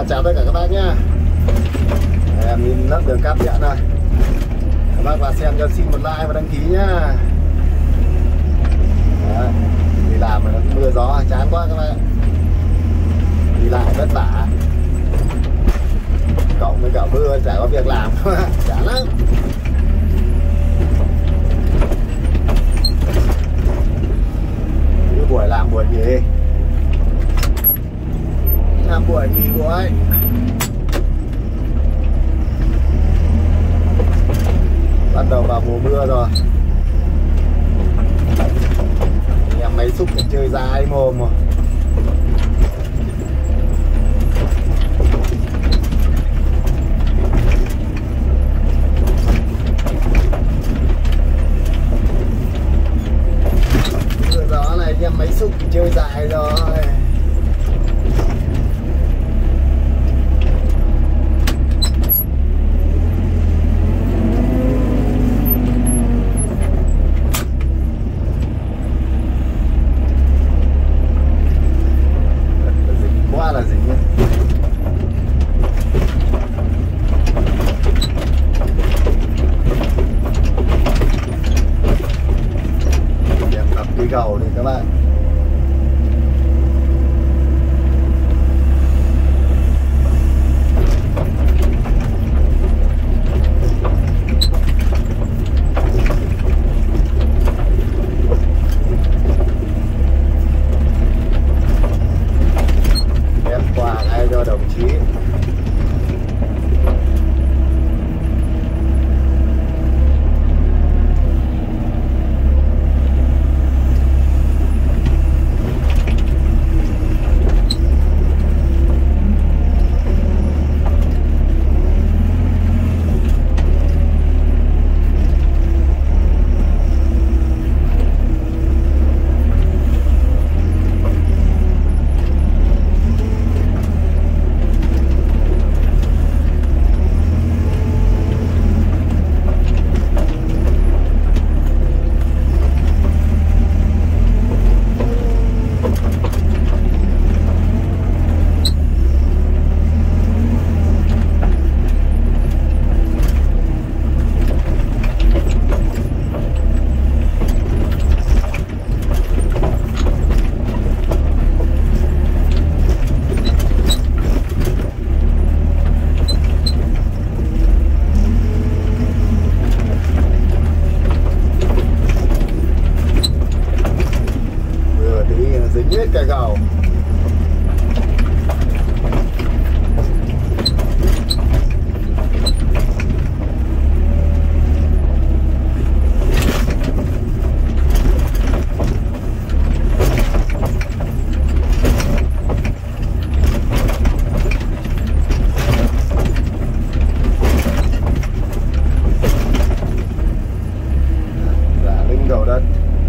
Chào tất cả các bác nhá. Em nhìn lắp đường cáp điện này. Các bác vào xem cho xin một like và đăng ký nhá. Đấy, đi làm mà nó mưa gió chán quá các bạn. Đi lại vất vả. Cộng với cả mưa chả có việc làm. Chán lắm. Cứ buổi làm buổi gì? Làm buổi nghỉ buổi. Bắt đầu vào mùa mưa rồi. Em máy xúc chơi dài mồm mà. Mưa gió này em máy xúc chơi dài rồi. Là gì nhé. Em tập đi cầu đi các bạn. Cho đồng chí. Dính hết cả gầu. Dạ, linh cầu đất.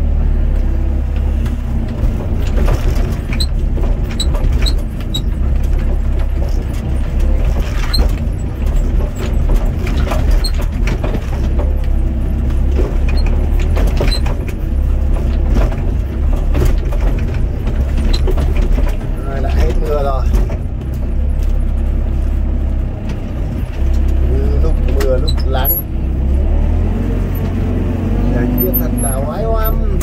Mưa rồi. Lúc mưa lúc nắng. Thời tiết thật là oái oăm.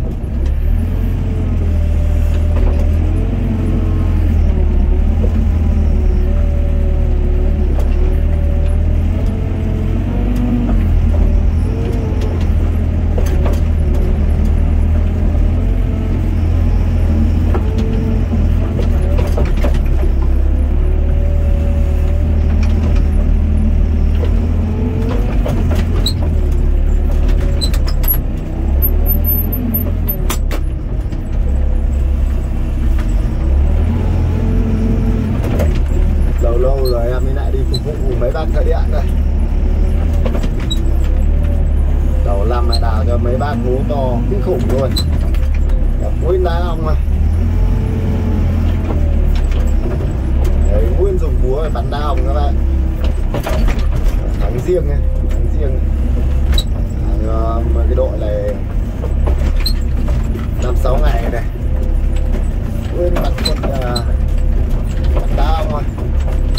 Lâu rồi em mới lại đi phục vụ mấy bác thợ điện đây. Đầu năm lại đào cho mấy bác hố to kinh khủng luôn. Cả mũi đá ong này. Đấy, nguyên dùng búa để bắn đá ong các bạn. Thắng riêng này, thắng riêng. Cái đội này 5-6 ngày này. Nguyên bắn một đá ong rồi.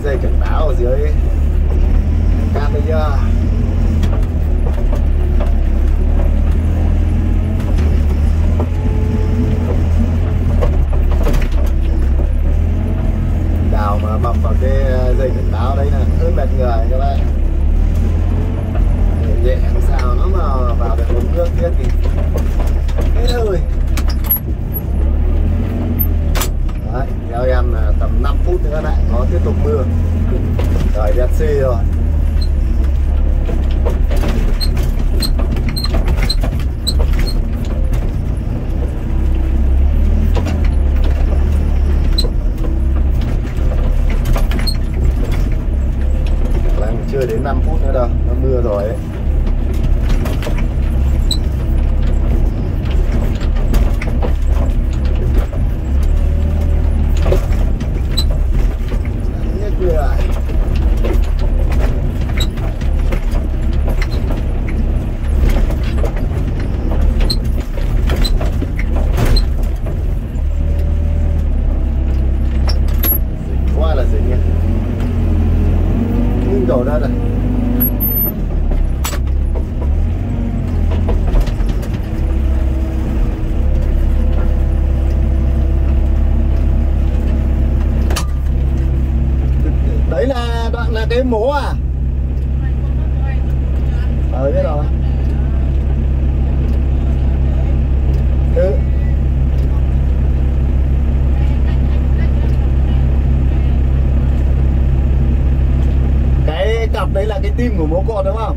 dây cảnh báo ở dưới cam đây chưa. Đào mà bập vào cái dây cảnh báo đấy là hơi mệt người các bạn. Nhẹ làm sao nó mà vào được uống nước tiếp thì hết hơi. Đấy, theo em là tầm 5 phút nữa lại có tiếp tục mưa. Trời đẹp xì rồi. Chưa đến 5 phút nữa đâu, nó mưa rồi ấy. Nhếch người lại. Dính quá là dính nhé. Nhưng đổ ra này. Đấy là đoạn là cái mố à? Biết rồi. Ừ. Cái cặp đấy là cái tim của mố cột đúng không?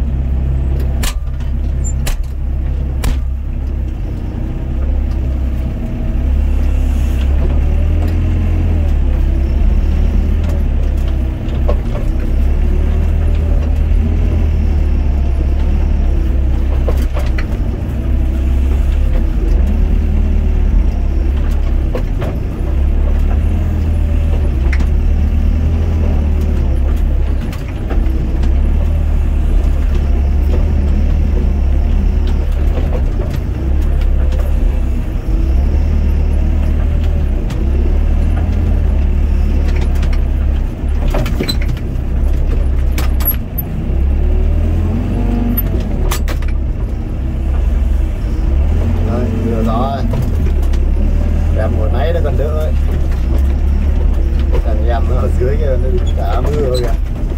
Em hồi nãy nó còn đỡ ấy. Thằng em nó ở dưới kia nó bị cả mưa kìa.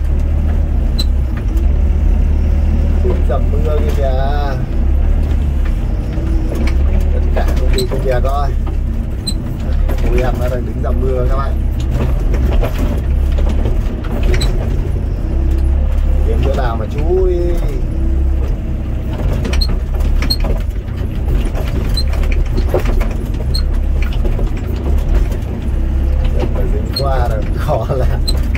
Cũng dầm mưa kìa. Tất cả công ty công việc thôi. Ôi em nó đang đứng dầm mưa các bạn. Kiếm chỗ nào mà chui. Qua rồi khó là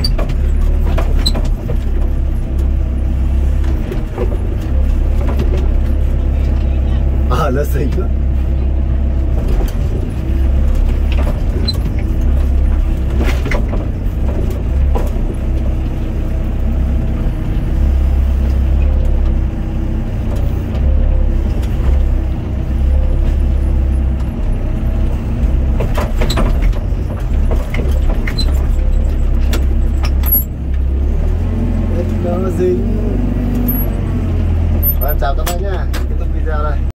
nó xinh lắm. Dính. Em chào các bạn nhé, kết thúc video đây.